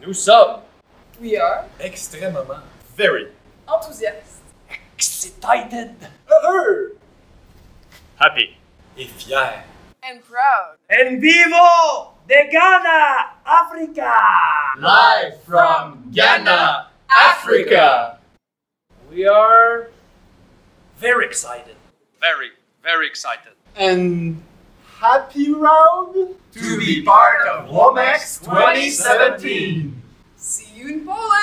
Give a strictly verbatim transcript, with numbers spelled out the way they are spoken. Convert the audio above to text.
Nous sommes We are extrêmement very enthusiastes excited heureux, happy, et fiers. and proud. En vivo de Ghana, Africa! live from Ghana, Africa. We are very excited. Very, very excited. And happy round To be part of Womex twenty seventeen. See you in Poland!